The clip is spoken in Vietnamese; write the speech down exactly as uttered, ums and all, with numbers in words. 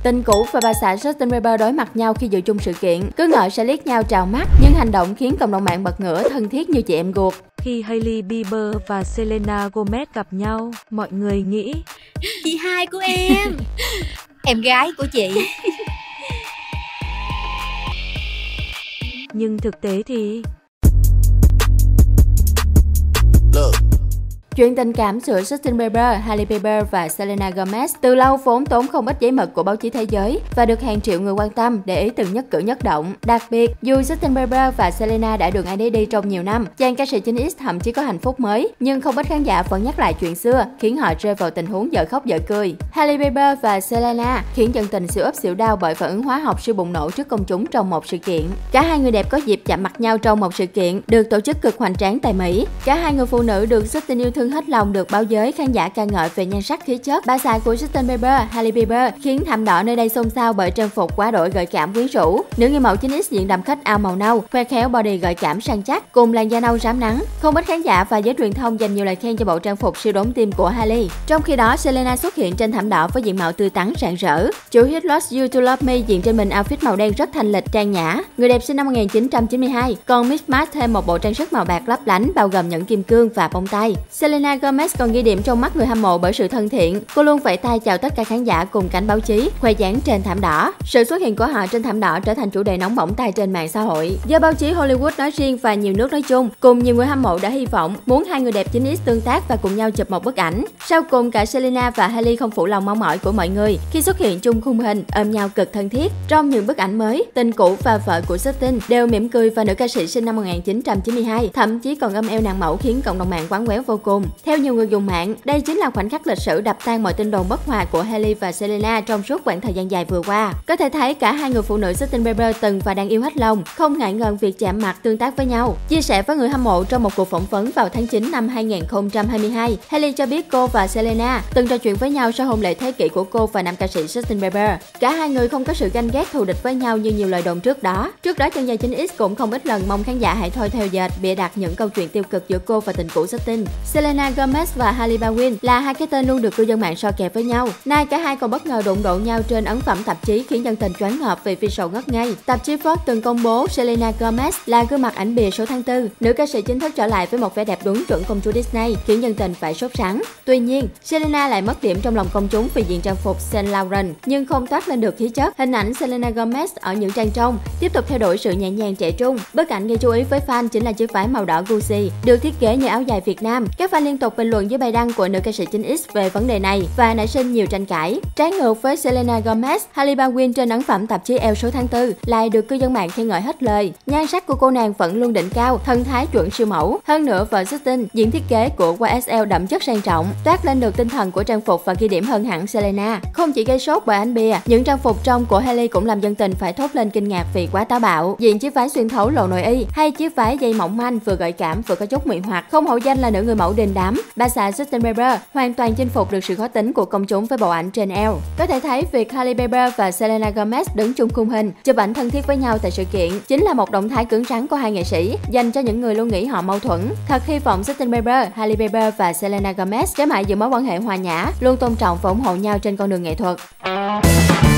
Tình cũ và bà xã Justin Bieber đối mặt nhau khi dự chung sự kiện, cứ ngỡ sẽ liếc nhau trào mắt, nhưng hành động khiến cộng đồng mạng bật ngửa thân thiết như chị em ruột. Khi Hailey Bieber và Selena Gomez gặp nhau, mọi người nghĩ chị hai của em, em gái của chị. Nhưng thực tế thì Chuyện tình cảm giữa Justin Bieber, Hailey Bieber và Selena Gomez từ lâu vốn tốn không ít giấy mực của báo chí thế giới và được hàng triệu người quan tâm, để ý từng nhất cử nhất động. Đặc biệt, dù Justin Bieber và Selena đã đường ai nấy đi trong nhiều năm, chàng ca sĩ chín X thậm chí có hạnh phúc mới, nhưng không ít khán giả vẫn nhắc lại chuyện xưa, khiến họ rơi vào tình huống dở khóc dở cười. Hailey Bieber và Selena khiến dân tình xỉu ấp xỉu đau bởi phản ứng hóa học siêu bùng nổ trước công chúng trong một sự kiện. Cả hai người đẹp có dịp chạm mặt nhau trong một sự kiện được tổ chức cực hoành tráng tại Mỹ. Cả hai người phụ nữ được Justin yêu thương hết lòng được báo giới khán giả ca ngợi về nhan sắc khí chất. Bà xã của Justin Bieber, Hailey Bieber, khiến thảm đỏ nơi đây xôn xao bởi trang phục quá đổi gợi cảm quyến rũ. Nữ người mẫu chín X diện đậm khách áo màu nâu, khoe khéo body gợi cảm săn chắc cùng làn da nâu rám nắng. Không ít khán giả và giới truyền thông dành nhiều lời khen cho bộ trang phục siêu đốn tim của Hailey. Trong khi đó, Selena xuất hiện trên thảm đỏ với diện mạo tươi tắn rạng rỡ. Chủ hit Lost You to Love Me diện trên mình outfit màu đen rất thanh lịch trang nhã. Người đẹp sinh năm một nghìn chín trăm chín mươi hai, còn mix match thêm một bộ trang sức màu bạc lấp lánh bao gồm nhẫn kim cương và bông tai. Selena Gomez còn ghi điểm trong mắt người hâm mộ bởi sự thân thiện. Cô luôn vẫy tay chào tất cả khán giả cùng cánh báo chí, khoe dáng trên thảm đỏ. Sự xuất hiện của họ trên thảm đỏ trở thành chủ đề nóng bỏng tay trên mạng xã hội. Do báo chí Hollywood nói riêng và nhiều nước nói chung, cùng nhiều người hâm mộ đã hy vọng muốn hai người đẹp chín X tương tác và cùng nhau chụp một bức ảnh. Sau cùng, cả Selena và Hailey không phụ lòng mong mỏi của mọi người khi xuất hiện chung khung hình ôm nhau cực thân thiết. Trong những bức ảnh mới, tình cũ và vợ của Justin đều mỉm cười và nữ ca sĩ sinh năm một nghìn chín trăm chín mươi hai thậm chí còn ôm eo nàng mẫu khiến cộng đồng mạng quán quéo vô cùng. Theo nhiều người dùng mạng, đây chính là khoảnh khắc lịch sử đập tan mọi tin đồn bất hòa của Hailey và Selena trong suốt khoảng thời gian dài vừa qua. Có thể thấy cả hai người phụ nữ Justin Bieber từng và đang yêu hết lòng, không ngại ngần việc chạm mặt tương tác với nhau. Chia sẻ với người hâm mộ trong một cuộc phỏng vấn vào tháng chín năm hai nghìn không trăm hai mươi hai, Hailey cho biết cô và Selena từng trò chuyện với nhau sau hôn lễ thế kỷ của cô và nam ca sĩ Justin Bieber. Cả hai người không có sự ganh ghét thù địch với nhau như nhiều lời đồn trước đó. Trước đó, chân dài chín X cũng không ít lần mong khán giả hãy thôi theo dệt, bịa đặt những câu chuyện tiêu cực giữa cô và tình cũ Justin. Selena Gomez và Hailey Baldwin là hai cái tên luôn được cư dân mạng so kè với nhau. Nay cả hai còn bất ngờ đụng độ nhau trên ấn phẩm tạp chí khiến dân tình choáng ngợp vì visual ngất ngây. Tạp chí Forbes từng công bố Selena Gomez là gương mặt ảnh bìa số tháng tư. Nữ ca sĩ chính thức trở lại với một vẻ đẹp đúng chuẩn công chúa Disney, khiến dân tình phải sốt sắng. Tuy nhiên, Selena lại mất điểm trong lòng công chúng vì diện trang phục Saint Laurent nhưng không toát lên được khí chất. Hình ảnh Selena Gomez ở những trang trong tiếp tục theo đuổi sự nhẹ nhàng trẻ trung. Bức ảnh gây chú ý với fan chính là chiếc váy màu đỏ Gucci được thiết kế như áo dài Việt Nam. Các fan liên tục bình luận dưới bài đăng của nữ ca sĩ chín X về vấn đề này và nảy sinh nhiều tranh cãi. Trái ngược với Selena Gomez, Hailey Baldwin trên ấn phẩm tạp chí Elle số tháng tư lại được cư dân mạng khen ngợi hết lời. Nhan sắc của cô nàng vẫn luôn đỉnh cao, thân thái chuẩn siêu mẫu. Hơn nữa, vợ Justin, diện thiết kế của Y S L đậm chất sang trọng, toát lên được tinh thần của trang phục và ghi điểm hơn hẳn Selena. Không chỉ gây sốt bởi ảnh bìa, những trang phục trong của Hailey cũng làm dân tình phải thốt lên kinh ngạc vì quá táo bạo. Diện chiếc váy xuyên thấu lộ nội y hay chiếc váy dây mỏng manh vừa gợi cảm vừa có chút mị hoặc, không hổ danh là nữ người mẫu đình đám. Bà xã Justin Bieber hoàn toàn chinh phục được sự khó tính của công chúng với bộ ảnh trên Elle. Có thể thấy việc Hailey Bieber và Selena Gomez đứng chung khung hình, chụp ảnh thân thiết với nhau tại sự kiện chính là một động thái cứng rắn của hai nghệ sĩ dành cho những người luôn nghĩ họ mâu thuẫn. Thật hy vọng Justin Bieber, Hailey Bieber và Selena Gomez sẽ mãi giữ mối quan hệ hòa nhã, luôn tôn trọng và ủng hộ nhau trên con đường nghệ thuật.